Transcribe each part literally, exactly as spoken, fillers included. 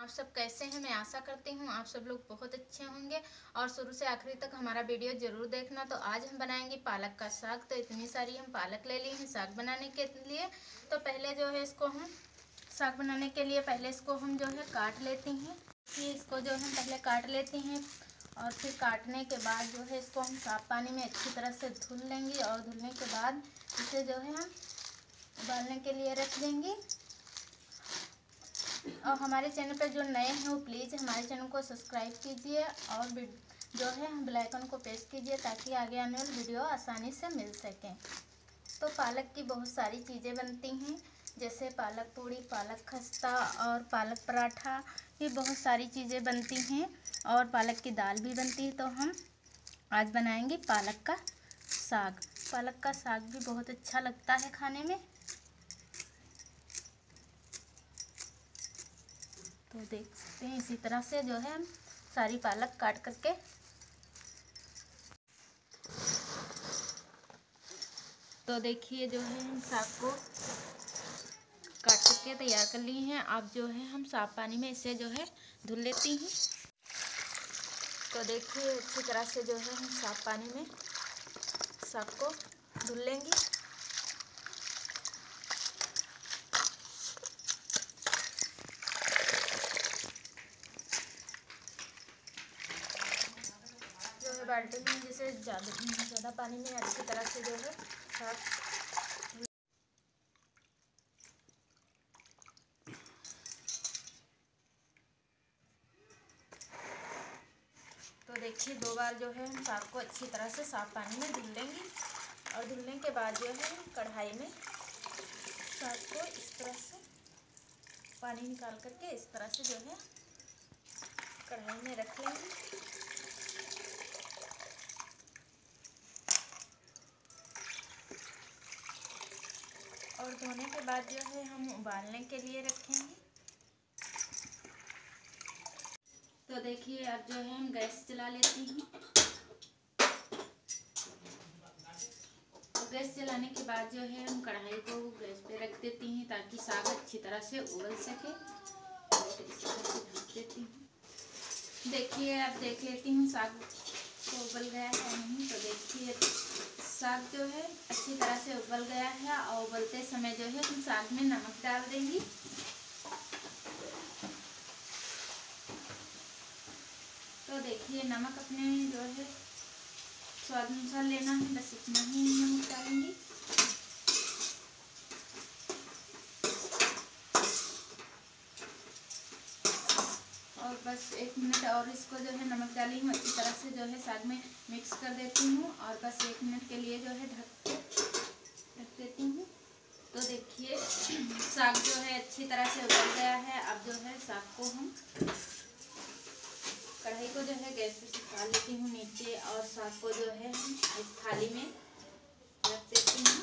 आप सब कैसे हैं। मैं आशा करती हूँ आप सब लोग बहुत अच्छे होंगे और शुरू से आखिरी तक हमारा वीडियो ज़रूर देखना। तो आज हम बनाएंगे पालक का साग। तो इतनी सारी हम पालक ले ली हैं साग बनाने के लिए। तो पहले जो है इसको हम साग बनाने के लिए पहले इसको हम जो है काट लेती हैं। फिर इसको जो हम पहले काट लेती हैं और फिर काटने के बाद जो है इसको हम साफ पानी में अच्छी तरह से धुल लेंगे और धुलने के बाद इसे जो है हम उबालने के लिए रख देंगे। और हमारे चैनल पर जो नए हैं वो प्लीज़ हमारे चैनल को सब्सक्राइब कीजिए और जो है बेल आइकन को प्रेस कीजिए ताकि आगे आने वाली वीडियो आसानी से मिल सकें। तो पालक की बहुत सारी चीज़ें बनती हैं जैसे पालक पूड़ी, पालक खस्ता और पालक पराठा, ये बहुत सारी चीज़ें बनती हैं और पालक की दाल भी बनती है। तो हम आज बनाएंगे पालक का साग। पालक का साग भी बहुत अच्छा लगता है खाने में। तो देख सकते हैं इसी तरह से जो है हम सारी पालक काट करके तो देखिए जो है हम साग को काट करके तैयार कर लिए हैं। अब जो है हम साफ पानी में इसे जो है धुल लेती हैं। तो देखिए अच्छी तरह से जो है हम साफ पानी में साग को धुल लेंगे। जो है बाल्टी में जैसे ज़्यादा ज़्यादा पानी में अच्छी तरह से जो है साग तो देखिए दो बार जो है हम साग को अच्छी तरह से साफ पानी में धुल लेंगे और धुलने के बाद जो है कढ़ाई में साग को इस तरह से पानी निकाल करके इस तरह से जो है कढ़ाई में रख लेंगे। और धोने के बाद जो है हम उबालने के लिए रखेंगे। तो देखिए अब जो है हम गैस जला लेती हैं। तो गैस जलाने के बाद जो है हम कढ़ाई को गैस पे रख देती हैं ताकि साग अच्छी तरह से उबल सके। तो इस तरह से ढक देती हूँ। देखिए अब देख लेती हूँ साग को उबल गया है नहीं। तो देखिए साग जो है अच्छी तरह से उबल गया है और उबलते समय जो है हम साग में नमक डाल देंगे। तो देखिए नमक अपने जो है स्वाद अनुसार लेना है, बस इतना ही नमक डालेंगे। और बस एक मिनट और इसको जो है नमक डाली हूँ अच्छी तरह से जो है साग में मिक्स कर देती हूँ और बस एक मिनट के लिए जो है ढक ढक देती हूँ। तो देखिए साग जो है अच्छी तरह से उबल गया है। अब जो है साग को हम कढ़ाई को जो है गैस पे सुखा लेती हूँ नीचे और साग को जो है हम इस थाली में रख देती हूँ।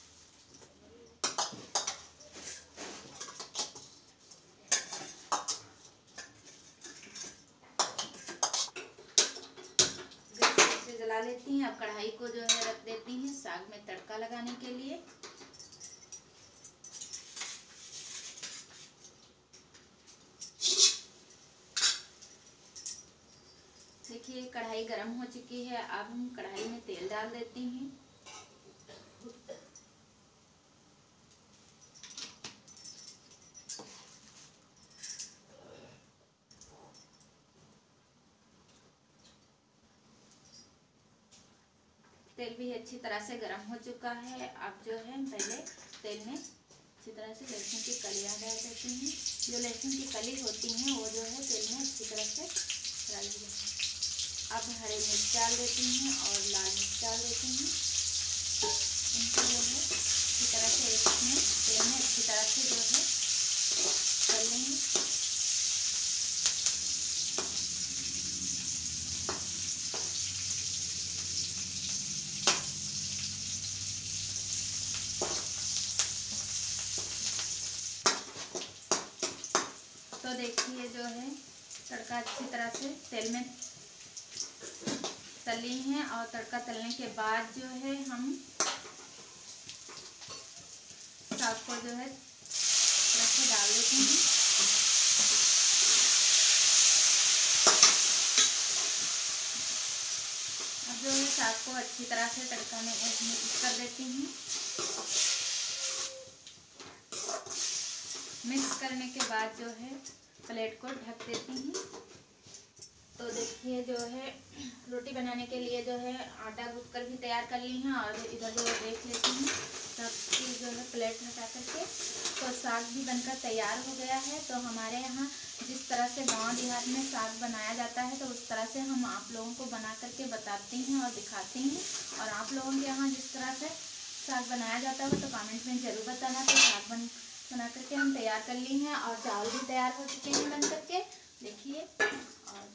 गैस से जला लेती हैं। अब कढ़ाई को जो है रख देती हैं साग में तड़का लगाने के लिए। देखिए कढ़ाई गरम हो चुकी है। अब हम कढ़ाई में तेल डाल देती हैं। तेल भी अच्छी तरह से गरम हो चुका है। अब जो है पहले तेल में अच्छी तरह से लहसुन की कलियां डाल देती हैं। जो लहसुन की कली होती हैं वो जो है तेल में अच्छी तरह से डाल दी। अब हरी मिर्च डाल देती हैं और लाल मिर्च डाल देती हैं। इनको जो है अच्छी तरह से इसमें तेल में अच्छी तरह से जो है कर लेंगे। तो देखिए जो है तड़का अच्छी तरह से तेल में तली हैं और तड़का तलने के बाद जो है हम साग को जो है तरह से डाल देते हैं। को अच्छी तरह से तड़का में मिक्स कर देती हूँ। मिक्स करने के बाद जो है प्लेट को ढक देती हूँ। तो देखिए जो है रोटी बनाने के लिए जो है आटा गूंथ कर भी तैयार कर ली है और इधर जो देख लेती हूँ सबकी जो है प्लेट हटा करके। तो साग भी बनकर तैयार हो गया है। तो हमारे यहाँ जिस तरह से गांव देहात में साग बनाया जाता है तो उस तरह से हम आप लोगों को बना करके बताती हैं और दिखाती हैं। और आप लोगों के यहाँ जिस तरह से साग बनाया जाता है तो कमेंट में ज़रूर बताना। तो साग बन बना करके हम तैयार कर ली हैं और चावल भी तैयार हो चुके हैं बन करके, देखिए। और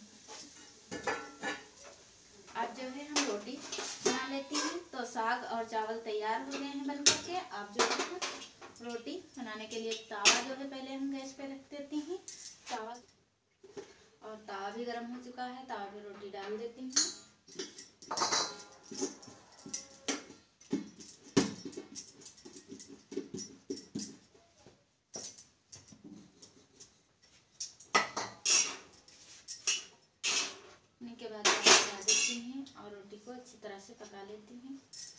अब जो है हम रोटी बना लेती हैं। तो साग और चावल तैयार हो गए हैं बन करके। अब जो है रोटी बनाने के लिए तावा जो है पहले हम गैस पे रख देती हैं। चावल और तावा भी गर्म हो चुका है, तावा पे रोटी डाल देती हूँ। के बाद लगा देती हैं और रोटी को अच्छी तरह से पका लेती हैं।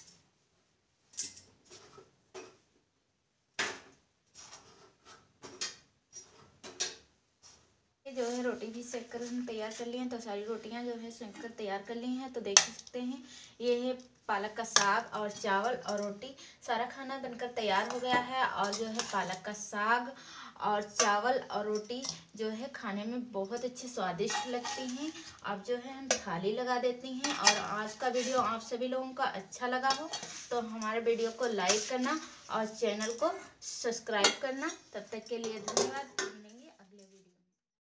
जो है रोटी भी सेक कर हम तैयार कर लिए हैं। तो सारी रोटियां जो है सेक कर तैयार कर ली हैं। तो देख सकते हैं ये है पालक का साग और चावल और रोटी, सारा खाना बनकर तैयार हो गया है। और जो है पालक का साग और चावल और रोटी जो है खाने में बहुत अच्छी स्वादिष्ट लगती हैं। अब जो है हम थाली लगा देती हैं। और आज का वीडियो आप सभी लोगों का अच्छा लगा हो तो हमारे वीडियो को लाइक करना और चैनल को सब्सक्राइब करना। तब तक के लिए धन्यवाद।